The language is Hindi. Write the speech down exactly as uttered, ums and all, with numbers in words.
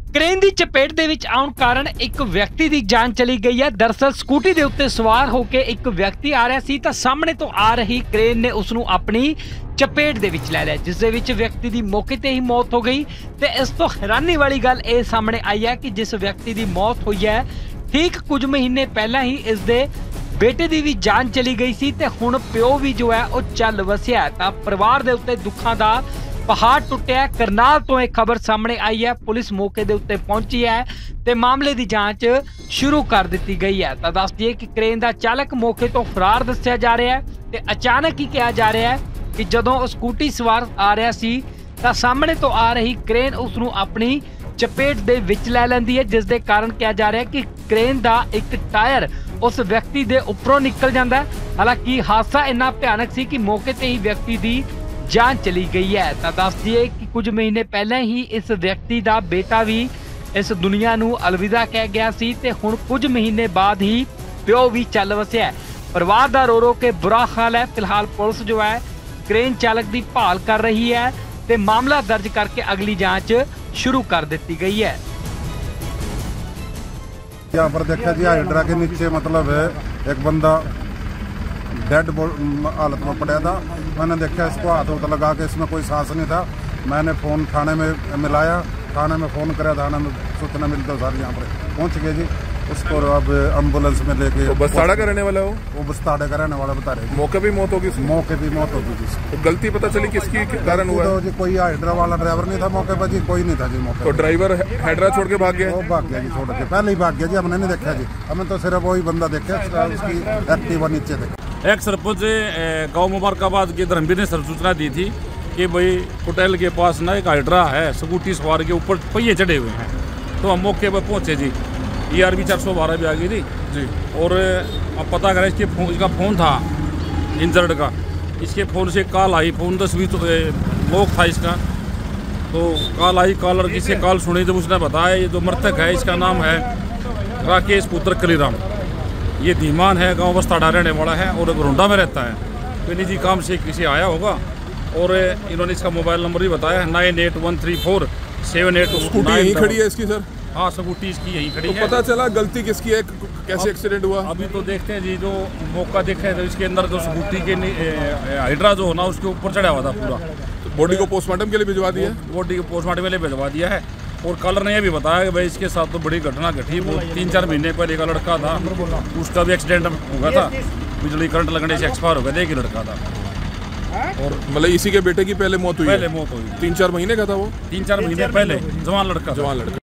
क्रेन की चपेट दे विच आउण कारण एक व्यक्ति की जान चली गई है। दरअसल स्कूटी के उत्ते सवार होकर एक व्यक्ति आ रहा सी तां सामने तो आ रही क्रेन ने उसनूं अपनी चपेट दे विच लै लिया, जिस दे विच व्यक्ति की मौके ते ही मौत हो गई। ते इस तो हैरानी वाली गल ये सामने आई है कि जिस व्यक्ति की मौत हुई है ठीक कुछ महीने पहला ही इस दे बेटे की भी जान चली गई सी ते हुण प्यो भी जो है वो चल वसिया। तां परिवार दे उत्ते दुखां दा पहाड़ टुटिया। करनाल तो एक खबर सामने आई है। पुलिस मौके दे उत्ते पहुंची है ते मामले की जांच शुरू कर दी गई है। तो दस दिए कि क्रेन का चालक मौके तो फरार दस्या जा रहा है ते अचानक ही कहा जा रहा है कि जदों स्कूटी सवार आ रहा सी तां सामने तो आ रही क्रेन उसनूं अपनी चपेट दे विच लै लैंदी है, जिस दे कारण कहा जा रहा है कि क्रेन का एक टायर उस व्यक्ति दे उपरों निकल जाता है। हालांकि हादसा इन्ना भयानक सी कि मौके ते ही व्यक्ति की जान चली गई है। तो दस दिए कि कुछ महीने पहले ही इस व्यक्ति का बेटा भी इस दुनिया नूं अलविदा कह गया सी ते हुण कुछ महीने बाद ही प्यो भी चल वसिया है। परिवार दा रो रो के बुरा हाल है। फिलहाल पुलिस जो है क्रेन चालक की भाल कर रही है ते मामला दर्ज करके अगली जांच शुरू कर दी गई है। यहाँ पर देखा जी हाइड्रा के नीचे मतलब है एक बंदा डेड हालत में पड़ा था। मैंने देखा इसको हाथ उठ लगा के इसमें कोई सांस नहीं था। मैंने फ़ोन थाने में मिलाया, थाने में फ़ोन कराया, थाने में सूचना मिलती तो सर यहाँ पर पहुँच गए जी। उसको अब एम्बुलेंस में लेके तो बस्ताड़ा का रहने वाला हो? वो बस्ताड़ा का रहने वाला बता रहे। मौके भी मौत होगी? मौके भी मौत होगी जी। तो गलती पता चली किसकी कारण हुआ? तो जी कोई हाइड्रा वाला ड्राइवर नहीं था मौके पर जी, कोई नहीं था जी मौके। तो ड्राइवर हाइड्रा छोड़ के भाग गया? वो भाग गया जी, छोड़ के पहले ही भाग गया जी। हमने नहीं देखा जी, हमें तो सिर्फ वही बंदा देखा उसकी एक्टिवा नीचे देखा। एक सरपंच गांव मुबारकाबाद के धर्मवीर ने सर सूचना दी थी कि भाई होटल के पास ना एक हाइड्रा है, स्कूटी सवार के ऊपर पहिए चढ़े हुए हैं। तो हम मौके पर पहुंचे जी। ई आर बी चार सौ बारह भी आ गई थी जी। और अब पता करें इसके फोन, इसका फ़ोन था इंजर्ड का। इसके फ़ोन से कॉल आई, फ़ोन तस्वीर तो लॉक था इसका। तो कॉल आई, कॉलर किसी कॉल सुनी जब उसने बताया ये जो मृतक है इसका नाम है राकेश पुत्र कलीराम। ये धीमान है, गांव बस्ताड़ा रहने वाला है और रोंडा में रहता है। तो निजी काम से किसी आया होगा और इन्होंने इसका मोबाइल नंबर भी बताया है nine eight one three four seven eight. Scooty यहीं खड़ी है इसकी सर? हाँ, स्कूटी इसकी यहीं खड़ी तो है। पता चला गलती किसकी है, कैसे एक्सीडेंट हुआ? अभी तो देखते हैं जी। जो मौका देखे तो इसके अंदर जो स्कूटी के हाइड्रा जो होना उसके ऊपर चढ़ा हुआ था पूरा। तो बॉडी को पोस्टमार्टम के लिए भिजवा दिया? बॉडी को पोस्टमार्टम के लिए भिजवा दिया है। और कलर ने यह भी बताया कि भाई इसके साथ तो बड़ी घटना घटी। वो तीन चार महीने पहले का लड़का था, उसका भी एक्सीडेंट हो गया था, बिजली करंट लगने से एक्सपायर हो गया था। एक ही लड़का था। और मतलब इसी के बेटे की पहले मौत हुई? पहले मौत हुई। तीन चार महीने का था वो? तीन चार महीने पहले जवान लड़का जवान लड़का